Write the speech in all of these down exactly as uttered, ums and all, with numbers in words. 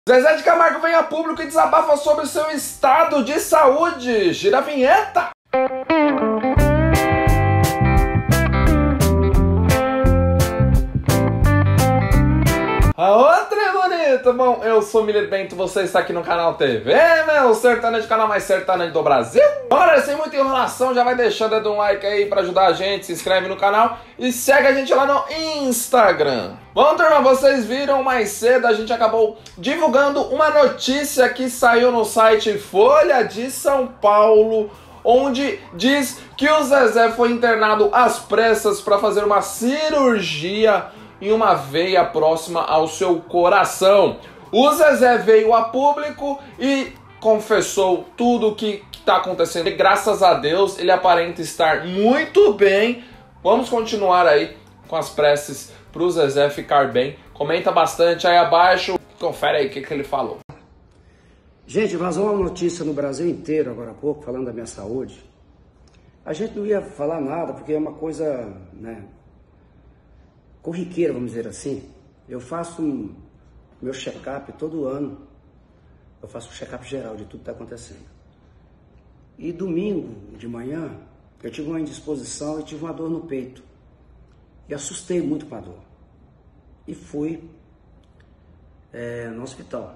Zezé de Camargo vem a público e desabafa sobre o seu estado de saúde. Gira a vinheta! Aô, trem bonito! Bom, eu sou o Miller Bento, você está aqui no canal T V, meu sertanejo, canal mais sertanejo do Brasil. Bora, sem muita enrolação, já vai deixando um like aí pra ajudar a gente, se inscreve no canal e segue a gente lá no Instagram. Bom, turma, vocês viram mais cedo, a gente acabou divulgando uma notícia que saiu no site Folha de São Paulo, onde diz que o Zezé foi internado às pressas para fazer uma cirurgia em uma veia próxima ao seu coração. O Zezé veio a público e confessou tudo o que está acontecendo. E graças a Deus ele aparenta estar muito bem. Vamos continuar aí com as preces para o Zezé ficar bem. Comenta bastante aí abaixo. Confere aí o que, que ele falou. Gente, vazou uma notícia no Brasil inteiro agora há pouco falando da minha saúde. A gente não ia falar nada porque é uma coisa, né, corriqueira, vamos dizer assim. Eu faço um, meu check-up todo ano. Eu faço um check-up geral de tudo que está acontecendo. E domingo de manhã, eu tive uma indisposição e tive uma dor no peito. E assustei muito com a dor. E fui é, no hospital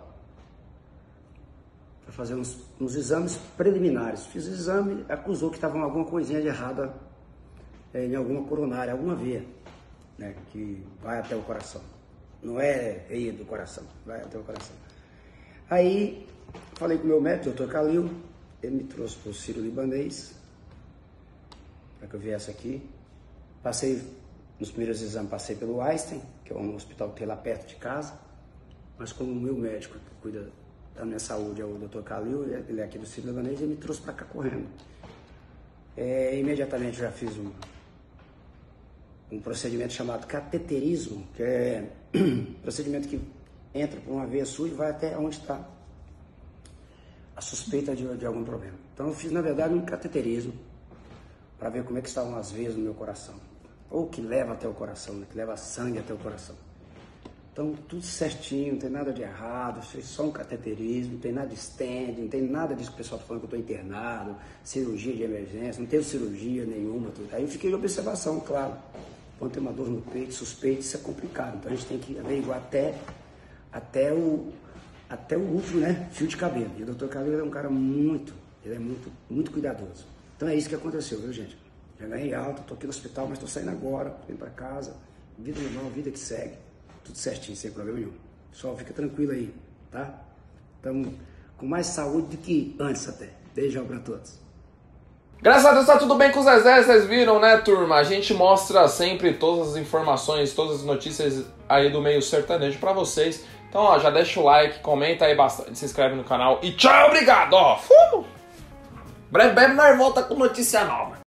para fazer uns, uns exames preliminares. Fiz o exame, acusou que estava alguma coisinha de errada é, em alguma coronária, alguma veia, né, que vai até o coração. Não é veia do coração, vai até o coração. Aí, falei com o meu médico, doutor Calil, ele me trouxe para o Sírio-Libanês, para que eu viesse aqui. Passei, nos primeiros exames, passei pelo Einstein, que é um hospital que tem lá perto de casa, mas como o meu médico que cuida da minha saúde é o doutor Calil, ele é aqui do Sírio-Libanês, ele me trouxe para cá correndo. É, imediatamente já fiz um um procedimento chamado cateterismo, que é um procedimento que entra por uma veia sua e vai até onde está a suspeita de, de algum problema. Então eu fiz, na verdade, um cateterismo para ver como é que estavam as veias no meu coração, ou que leva até o coração, né? Que leva sangue até o coração. Então tudo certinho, não tem nada de errado, fiz só um cateterismo, não tem nada de stand, não tem nada disso que o pessoal está falando que eu estou internado, cirurgia de emergência, não teve cirurgia nenhuma. Tudo. Aí eu fiquei de observação, claro. Quando tem uma dor no peito, suspeito, isso é complicado. Então a gente tem que averiguar até, até, o, até o último, né, fio de cabelo. E o doutor Cabelo é um cara muito, ele é muito, muito cuidadoso. Então é isso que aconteceu, viu, gente? Já ganhei alta, tô aqui no hospital, mas tô saindo agora, tô indo pra casa. Vida normal, vida que segue. Tudo certinho, sem problema nenhum. Pessoal, fica tranquilo aí, tá? Estamos com mais saúde do que antes até. Beijão pra todos. Graças a Deus tá tudo bem com o Zezé, vocês viram, né, turma? A gente mostra sempre todas as informações, todas as notícias aí do meio sertanejo pra vocês. Então, ó, já deixa o like, comenta aí bastante, se inscreve no canal e tchau, obrigado, ó! Fumo! Breve, breve nós volta com notícia nova.